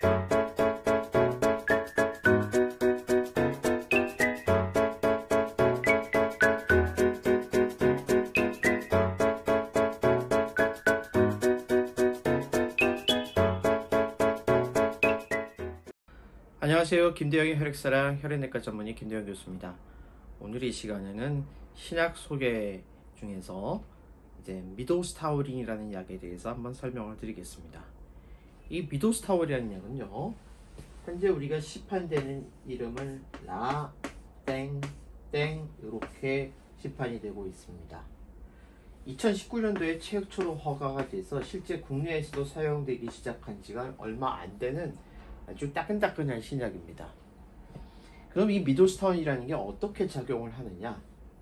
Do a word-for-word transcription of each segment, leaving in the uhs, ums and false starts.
안녕하세요. 김대영의 혈액사랑 혈액내과 전문의 김대영 교수입니다. 오늘 이 시간에는 신약 소개 중에서 이제 미도스타우린이라는 약에 대해서 한번 설명을 드리겠습니다. 이 미도스타우린이라는 약은요, 현재 우리가 시판되는 이름을 라, 땡, 땡 이렇게 시판이 되고 있습니다. 이천십구 년도에 최초로 허가가 돼서 실제 국내에서도 사용되기 시작한 지가 얼마 안 되는 아주 따끈따끈한 신약입니다. 그럼 이 미도스타우린이라는 게 어떻게 작용을 하느냐?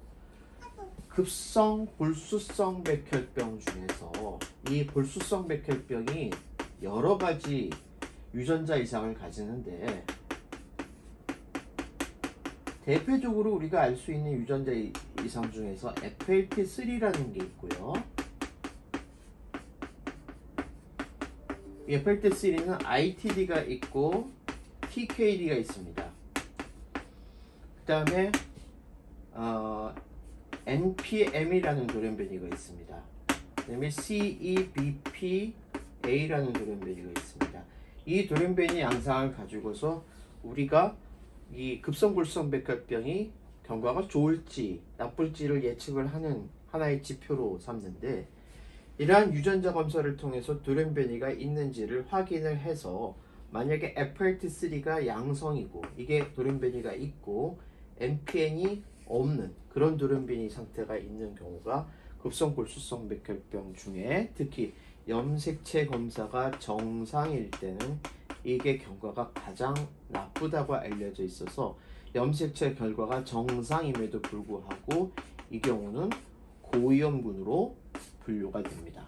급성 골수성 백혈병 중에서 이 골수성 백혈병이 여러 가지 유전자 이상을 가지는데, 대표적으로 우리가 알 수 있는 유전자 이상 중에서 에프엘티 쓰리라는 게 있고요. 에프엘티 쓰리는 아이티디가 있고 티케이디가 있습니다. 그 다음에 어, 엔피엠이라는 돌연변이가 있습니다. 그 다음에 씨이비피에이라는 돌연변이가 있습니다. 이 돌연변이 양상을 가지고서 우리가 이 급성골수성 백혈병이 경과가 좋을지 나쁠지를 예측을 하는 하나의 지표로 삼는데, 이러한 유전자 검사를 통해서 돌연변이가 있는지를 확인을 해서 만약에 에프엘티 쓰리가 양성이고 이게 돌연변이가 있고 엔피엔이 없는 그런 돌연변이 상태가 있는 경우가 급성골수성 백혈병 중에 특히 염색체 검사가 정상일 때는 이게 경과가 가장 나쁘다고 알려져 있어서, 염색체 결과가 정상임에도 불구하고 이 경우는 고위험군으로 분류가 됩니다.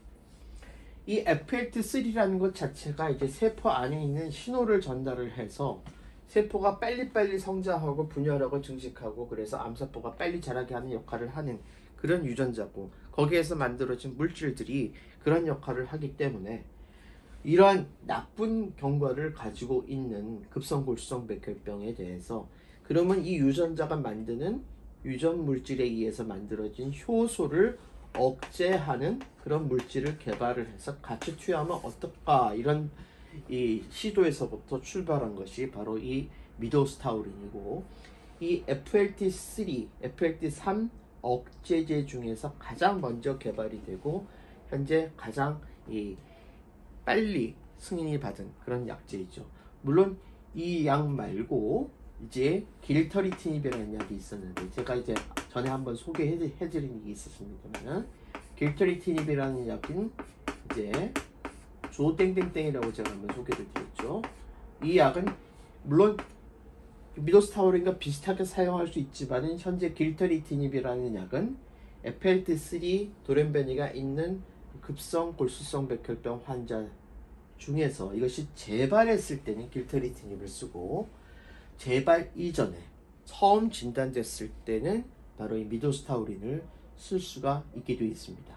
이 에프엘티 쓰리라는 것 자체가 이제 세포 안에 있는 신호를 전달을 해서 세포가 빨리빨리 성장하고 분열하고 증식하고 그래서 암세포가 빨리 자라게 하는 역할을 하는 그런 유전자고, 거기에서 만들어진 물질들이 그런 역할을 하기 때문에 이러한 나쁜 경과를 가지고 있는 급성골수성 백혈병에 대해서, 그러면 이 유전자가 만드는 유전 물질에 의해서 만들어진 효소를 억제하는 그런 물질을 개발을 해서 같이 투여하면 어떨까, 이런 이 시도에서부터 출발한 것이 바로 이 미도스타우린이고, 이 에프엘티 쓰리, 에프엘티 쓰리 억제제 중에서 가장 먼저 개발이 되고 현재 가장 이 빨리 승인이 받은 그런 약제이죠. 물론 이 약 말고 이제 길터리티닙이라는 약이 있었는데, 제가 이제 전에 한번 소개해드린 적이 있었습니다만, 길터리티닙이라는 약은 이제 조땡땡땡이라고 제가 한번 소개를 드렸죠. 이 약은 물론 미도스타우린과 비슷하게 사용할 수 있지만, 현재 길터리티닙이라는 약은 에프엘티 쓰리 돌연변이가 있는 급성 골수성 백혈병 환자 중에서 이것이 재발했을 때는 길터리티닙을 쓰고, 재발 이전에 처음 진단됐을 때는 바로 이 미도스타우린을 쓸 수가 있게 되어 있습니다.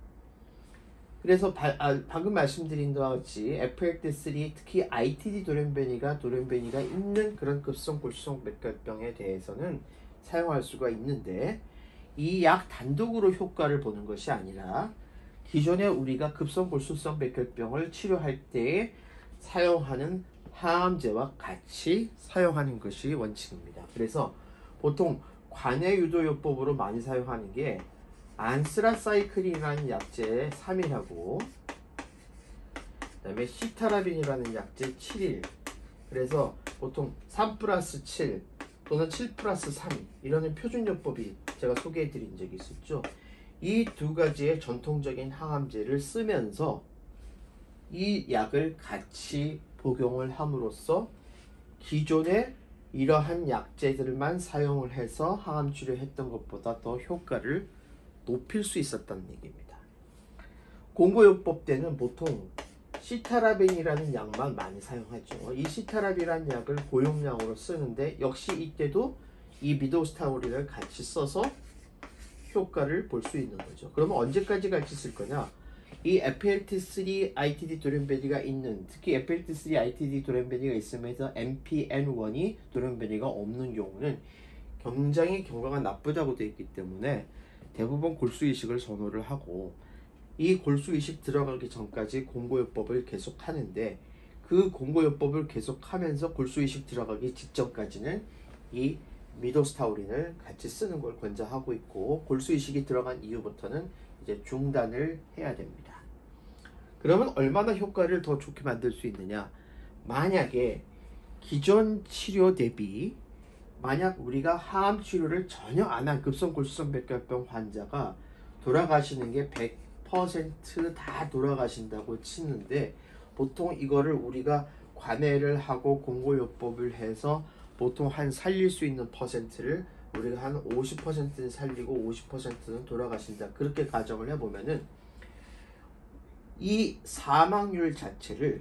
그래서 바, 아, 방금 말씀드린 바와 같이 에프엘티 쓰리, 특히 아이티디 돌연변이가 돌연변이가 있는 그런 급성 골수성 백혈병에 대해서는 사용할 수가 있는데, 이 약 단독으로 효과를 보는 것이 아니라 기존에 우리가 급성 골수성 백혈병을 치료할 때 사용하는 항암제와 같이 사용하는 것이 원칙입니다. 그래서 보통 관해유도요법으로 많이 사용하는 게 안스라사이클린이라는 약제 삼 일하고 그 다음에 시타라빈이라는 약제 칠 일, 그래서 보통 삼 플러스 칠 또는 칠 플러스 삼 이라는 표준요법이 제가 소개해 드린 적이 있었죠. 이 두 가지의 전통적인 항암제를 쓰면서 이 약을 같이 복용을 함으로써 기존의 이러한 약제들만 사용을 해서 항암 치료했던 것보다 더 효과를 높일 수 있었다는 얘기입니다. 공고요법 때는 보통 시타라빈이라는 약만 많이 사용하죠. 이 시타라빈이라는 약을 고용량으로 쓰는데, 역시 이때도 이 미도스타우린을 같이 써서 효과를 볼 수 있는 거죠. 그러면 언제까지 같이 쓸 거냐? 이 에프엘티 쓰리 아이티디 돌연변이가 있는, 특히 에프엘티 쓰리 아이티디 돌연변이가 있으면서 엠피엔 원이 돌연변이가 없는 경우는 굉장히 경과가 나쁘다고 되어 있기 때문에 대부분 골수이식을 선호를 하고, 이 골수이식 들어가기 전까지 공고요법을 계속 하는데, 그 공고요법을 계속 하면서 골수이식 들어가기 직전까지는 이 미도스타우린을 같이 쓰는 걸 권장하고 있고, 골수이식이 들어간 이후부터는 이제 중단을 해야 됩니다. 그러면 얼마나 효과를 더 좋게 만들 수 있느냐? 만약에 기존 치료 대비, 만약 우리가 항암 치료를 전혀 안 한 급성골수성 백혈병 환자가 돌아가시는 게 백 퍼센트 다 돌아가신다고 치는데, 보통 이거를 우리가 관해를 하고 공고요법을 해서 보통 한 살릴 수 있는 퍼센트를 우리가 한 오십 퍼센트는 살리고 오십 퍼센트는 돌아가신다, 그렇게 가정을 해보면은 이 사망률 자체를,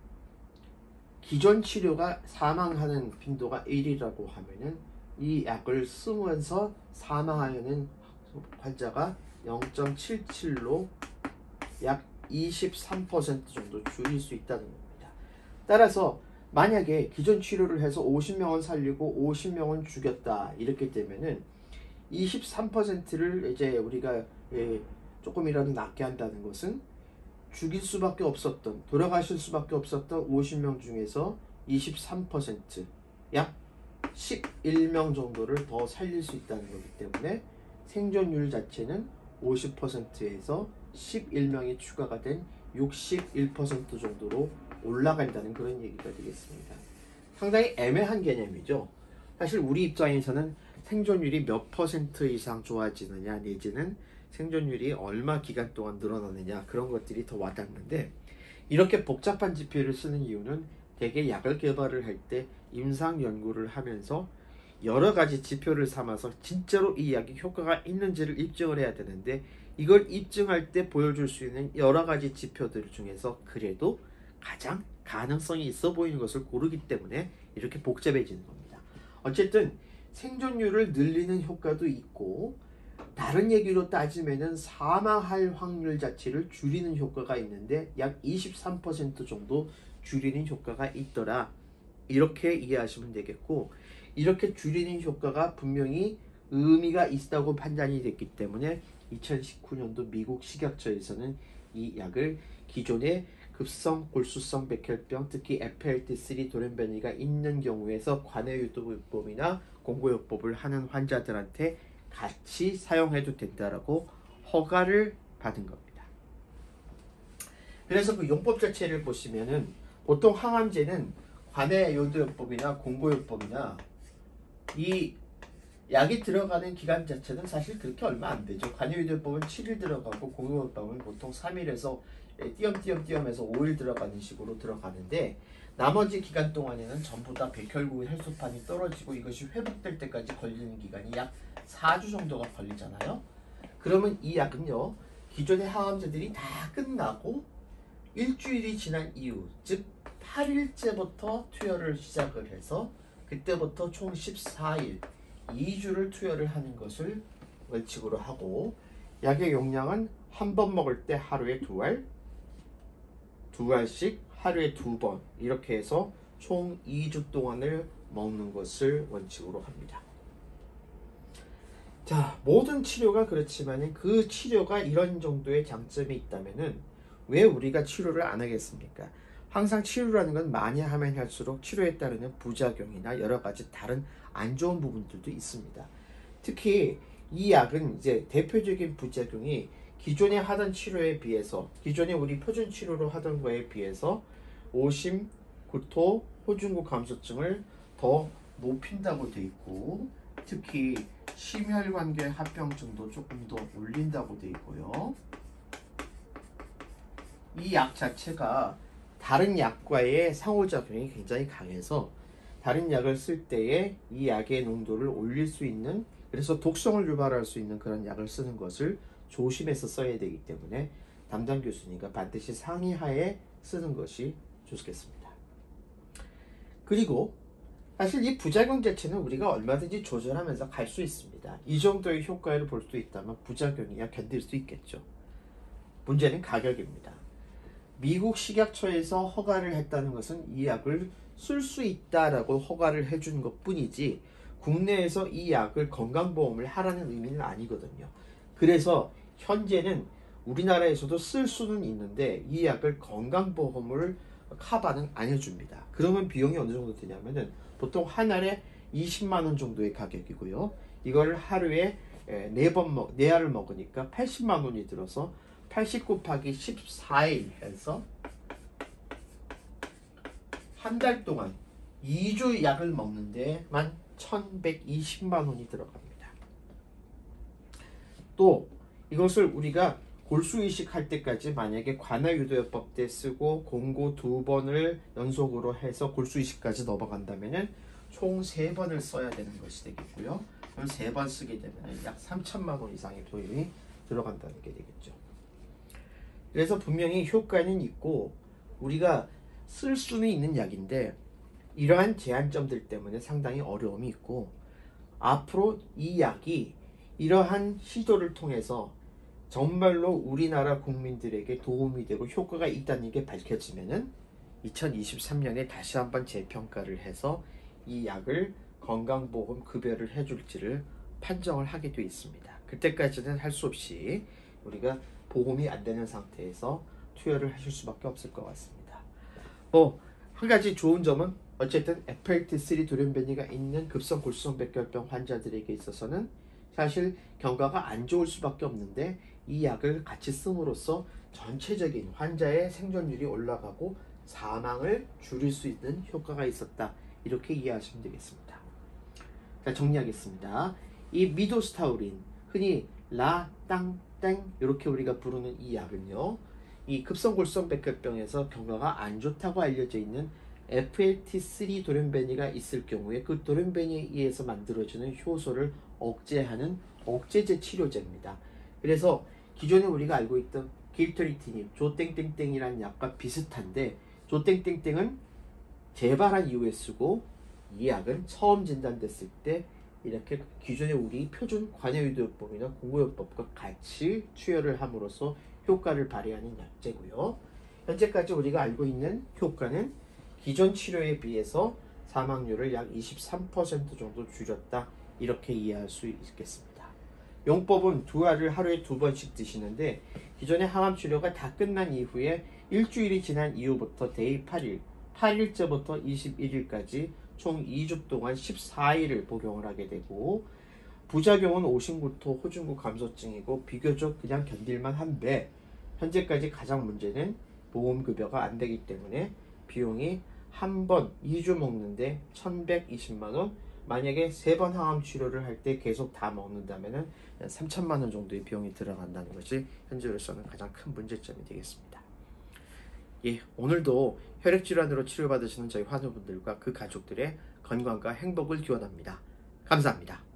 기존 치료가 사망하는 빈도가 일이라고 하면은 이 약을 쓰면서 사망하는 환자가 영 점 칠칠로 약 이십삼 퍼센트 정도 줄일 수 있다는 겁니다. 따라서 만약에 기존 치료를 해서 오십 명은 살리고 오십 명은 죽였다, 이렇게 되면은 이십삼 퍼센트를 이제 우리가 예, 조금이라도 낫게 한다는 것은 죽일 수밖에 없었던, 돌아가실 수밖에 없었던 오십 명 중에서 이십삼 퍼센트, 약 십일 명 정도를 더 살릴 수 있다는 거기 때문에 생존율 자체는 오십 퍼센트에서 십일 명이 추가가 된 육십일 퍼센트 정도로 올라간다는 그런 얘기가 되겠습니다. 상당히 애매한 개념이죠. 사실 우리 입장에서는 생존율이 몇 퍼센트 이상 좋아지느냐, 내지는 생존율이 얼마 기간 동안 늘어나느냐, 그런 것들이 더 와닿는데, 이렇게 복잡한 지표를 쓰는 이유는 대개 약을 개발을 할 때 임상 연구를 하면서 여러 가지 지표를 삼아서 진짜로 이 약이 효과가 있는지를 입증을 해야 되는데, 이걸 입증할 때 보여줄 수 있는 여러 가지 지표들 중에서 그래도 가장 가능성이 있어 보이는 것을 고르기 때문에 이렇게 복잡해지는 겁니다. 어쨌든 생존율을 늘리는 효과도 있고, 다른 얘기로 따지면은 사망할 확률 자체를 줄이는 효과가 있는데 약 이십삼 퍼센트 정도 줄이는 효과가 있더라, 이렇게 이해하시면 되겠고, 이렇게 줄이는 효과가 분명히 의미가 있다고 판단이 됐기 때문에 이천십구 년도 미국 식약처에서는 이 약을 기존의 급성 골수성 백혈병, 특히 에프엘티 쓰리 돌연변이가 있는 경우에서 관해유도요법이나 공고요법을 하는 환자들한테 같이 사용해도 된다라고 허가를 받은 겁니다. 그래서 그 용법 자체를 보시면은 보통 항암제는 관해유도요법이나 공고요법이나 이 약이 들어가는 기간 자체는 사실 그렇게 얼마 안 되죠. 관해유도요법은 칠 일 들어가고 공고요법은 보통 삼 일에서 띄엄띄엄띄엄해서 오 일 들어가는 식으로 들어가는데, 나머지 기간 동안에는 전부 다 백혈구의 혈소판이 떨어지고 이것이 회복될 때까지 걸리는 기간이 약 사 주 정도가 걸리잖아요. 그러면 이 약은요, 기존의 항암제들이 다 끝나고 일주일이 지난 이후, 즉 팔 일째부터 투여를 시작을 해서 그때부터 총 십사 일, 이 주를 투여를 하는 것을 원칙으로 하고, 약의 용량은 한 번 먹을 때 하루에 두 알, 두 알씩 하루에 두 번, 이렇게 해서 총 이 주 동안을 먹는 것을 원칙으로 합니다. 자, 모든 치료가 그렇지만 그 치료가 이런 정도의 장점이 있다면은 왜 우리가 치료를 안 하겠습니까? 항상 치료라는 건 많이 하면 할수록 치료에 따르는 부작용이나 여러 가지 다른 안 좋은 부분들도 있습니다. 특히 이 약은 이제 대표적인 부작용이 기존에 하던 치료에 비해서, 기존에 우리 표준 치료로 하던 거에 비해서 오심, 구토, 호중구 감소증을 더 높인다고 돼 있고, 특히 심혈관계 합병증도 조금 더 올린다고 돼 있고요. 이 약 자체가 다른 약과의 상호작용이 굉장히 강해서 다른 약을 쓸 때에 이 약의 농도를 올릴 수 있는, 그래서 독성을 유발할 수 있는 그런 약을 쓰는 것을 조심해서 써야 되기 때문에 담당 교수님과 반드시 상의하에 쓰는 것이 좋겠습니다. 그리고 사실 이 부작용 자체는 우리가 얼마든지 조절하면서 갈 수 있습니다. 이 정도의 효과를 볼 수 있다면 부작용이야 견딜 수 있겠죠. 문제는 가격입니다. 미국 식약처에서 허가를 했다는 것은 이 약을 쓸 수 있다라고 허가를 해준 것 뿐이지 국내에서 이 약을 건강보험을 하라는 의미는 아니거든요. 그래서 현재는 우리나라에서도 쓸 수는 있는데 이 약을 건강보험을 커버는 안 해줍니다. 그러면 비용이 어느 정도 되냐면은 보통 한 알에 이십만 원 정도의 가격이고요. 이걸 하루에 네 번 먹, 네 알을 먹으니까 팔십만 원이 들어서 팔십 곱하기 십사 일 해서 한 달 동안 이 주 약을 먹는데만 천백이십만 원이 들어갑니다. 또 이것을 우리가 골수이식 할 때까지 만약에 관하유도요법 때 쓰고 공고 두 번을 연속으로 해서 골수이식까지 넘어간다면은 총 세 번을 써야 되는 것이 되겠고요. 그럼 세 번 쓰게 되면 약 삼천만 원 이상의 돈이 들어간다는 게 되겠죠. 그래서 분명히 효과는 있고 우리가 쓸 수는 있는 약인데 이러한 제한점들 때문에 상당히 어려움이 있고 앞으로 이 약이 이러한 시도를 통해서 정말로 우리나라 국민들에게 도움이 되고 효과가 있다는 게 밝혀지면은 이천이십삼 년에 다시 한번 재평가를 해서 이 약을 건강보험 급여를 해줄지를 판정을 하게 되어 있습니다. 그때까지는 할 수 없이 우리가 보험이 안 되는 상태에서 투여를 하실 수밖에 없을 것 같습니다. 뭐 한 가지 좋은 점은 어쨌든 에프엘티 쓰리 돌연변이가 있는 급성 골수성 백혈병 환자들에게 있어서는 사실 경과가 안 좋을 수밖에 없는데 이 약을 같이 씀으로써 전체적인 환자의 생존율이 올라가고 사망을 줄일 수 있는 효과가 있었다. 이렇게 이해하시면 되겠습니다. 자, 정리하겠습니다. 이 미도스타우린, 흔히 라, 땅, 땡 이렇게 우리가 부르는 이 약은요. 이 급성골수성 백혈병에서 경과가 안 좋다고 알려져 있는 에프엘티 쓰리 돌연변이가 있을 경우에 그 돌연변이에 의해서 만들어지는 효소를 억제하는 억제제 치료제입니다. 그래서 기존에 우리가 알고 있던 길토리티닙, 조땡땡땡이라는 약과 비슷한데 조땡땡땡은 재발한 이후에 쓰고 이 약은 처음 진단됐을 때 이렇게 기존의 우리 표준 관여유도요법이나 공고요법과 같이 투여를 함으로써 효과를 발휘하는 약제고요. 현재까지 우리가 알고 있는 효과는 기존 치료에 비해서 사망률을 약 이십삼 퍼센트 정도 줄였다. 이렇게 이해할 수 있겠습니다. 용법은 두 알을 하루에 두 번씩 드시는데 기존의 항암 치료가 다 끝난 이후에 일주일이 지난 이후부터 데이 팔 일, 팔 일째부터 이십일 일까지 총 이 주 동안 십사 일을 복용을 하게 되고 부작용은 오심구토, 호중구 감소증이고 비교적 그냥 견딜만 한데 현재까지 가장 문제는 보험급여가 안 되기 때문에 비용이 한 번 이 주 먹는데 천백이십만 원, 만약에 세 번 항암 치료를 할 때 계속 다 먹는다면 삼천만 원 정도의 비용이 들어간다는 것이 현재로서는 가장 큰 문제점이 되겠습니다. 예, 오늘도 혈액질환으로 치료받으시는 저희 환우분들과 그 가족들의 건강과 행복을 기원합니다. 감사합니다.